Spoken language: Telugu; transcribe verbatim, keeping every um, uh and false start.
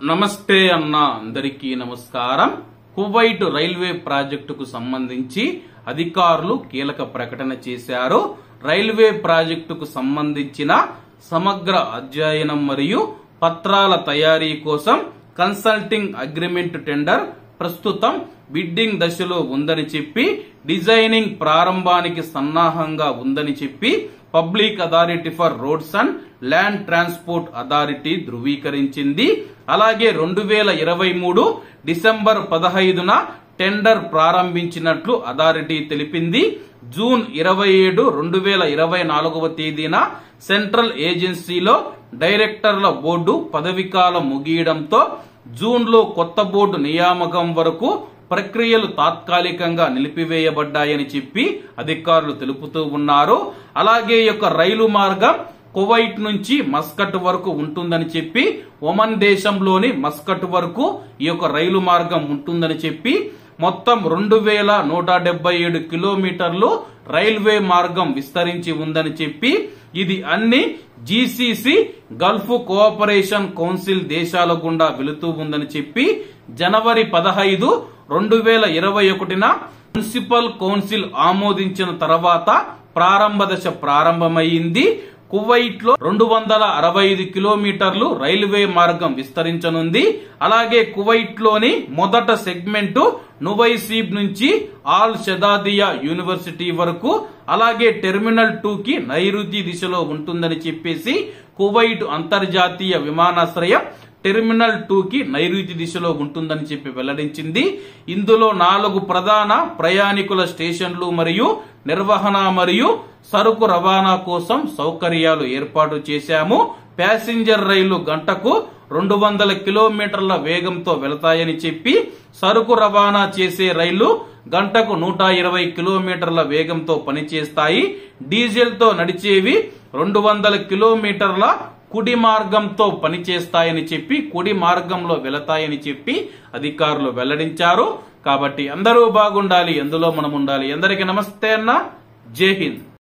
నమస్తే అన్న అందరికీ నమస్కారం. కువైట్ రైల్వే ప్రాజెక్టుకు సంబంధించి అధికారులు కీలక ప్రకటన చేశారు. రైల్వే ప్రాజెక్టుకు సంబంధించిన సమగ్ర అధ్యయనం మరియు పత్రాల తయారీ కోసం కన్సల్టింగ్ అగ్రిమెంట్ టెండర్ ప్రస్తుతం బిడ్డింగ్ దశలో ఉందని చెప్పి, డిజైనింగ్ ప్రారంభానికి సన్నాహంగా ఉందని చెప్పి public authority for roads and land transport authority ధృవీకరించింది. అలాగే రెండు వేల ఇరవై మూడు డిసెంబర్ పదహైదున టెండర్ ప్రారంభించినట్లు అథారిటీ తెలిపింది. జూన్ ఇరవై ఏడు రెండు వేల ఇరవై నాలుగవ తేదీన సెంట్రల్ ఏజెన్సీలో డైరెక్టర్ల బోర్డు పదవీకాలం ముగియడంతో జూన్ లో కొత్త బోర్డు నియామకం వరకు ప్రక్రియలు తాత్కాలికంగా నిలిపివేయబడ్డాయని చెప్పి అధికారులు తెలుపుతూ ఉన్నారు. అలాగే ఈ యొక్క రైలు మార్గం కువైట్ నుంచి మస్కట్ వరకు ఉంటుందని చెప్పి, ఒమన్ దేశంలోని మస్కట్ వరకు ఈ యొక్క రైలు మార్గం ఉంటుందని చెప్పి, మొత్తం రెండు వేల నూట డెబ్బై ఏడు కిలోమీటర్లు రైల్వే మార్గం విస్తరించి ఉందని చెప్పి, ఇది అన్ని జీసీసీ గల్ఫ్ కోఆపరేషన్ కౌన్సిల్ దేశాల గుండా వెళుతూ ఉందని చెప్పి, జనవరి పదహైదు రెండు వేల ఇరవై ఒకటిన మున్సిపల్ కౌన్సిల్ ఆమోదించిన తర్వాత ప్రారంభ దశ ప్రారంభమైంది. కువైట్ లో రెండు వందల అరవై ఐదు కిలోమీటర్లు రైల్వే మార్గం విస్తరించనుంది. అలాగే కువైట్ లోని మొదట సెగ్మెంట్ నువైసీబ్ నుంచి ఆల్ షదాదియా యూనివర్సిటీ వరకు, అలాగే టెర్మినల్ టూ కి నైరుతి దిశలో ఉంటుందని చెప్పేసి కువైట్ అంతర్జాతీయ విమానాశ్రయం టెర్మినల్ టూ కి నైరుతి దిశలో ఉంటుందని చెప్పి వెల్లడించింది. ఇందులో నాలుగు ప్రధాన ప్రయాణికుల స్టేషన్లు మరియు నిర్వహణ మరియు సరుకు రవాణా కోసం సౌకర్యాలు ఏర్పాటు చేశాము. ప్యాసింజర్ రైళ్లు గంటకు రెండు వందల కిలోమీటర్ల వేగంతో వెళతాయని చెప్పి, సరుకు రవాణా చేసే రైళ్లు గంటకు నూట ఇరవై కిలోమీటర్ల వేగంతో పనిచేస్తాయి. డీజిల్ తో నడిచేవి రెండు వందల కిలోమీటర్ల కుడి మార్గంతో పనిచేస్తాయని చెప్పి, కుడి మార్గంలో వెళతాయని చెప్పి అధికారులు వెల్లడించారు. కాబట్టి అందరూ బాగుండాలి, ఎందులో మనం ఉండాలి. అందరికీ నమస్తే అన్న, జై హింద్.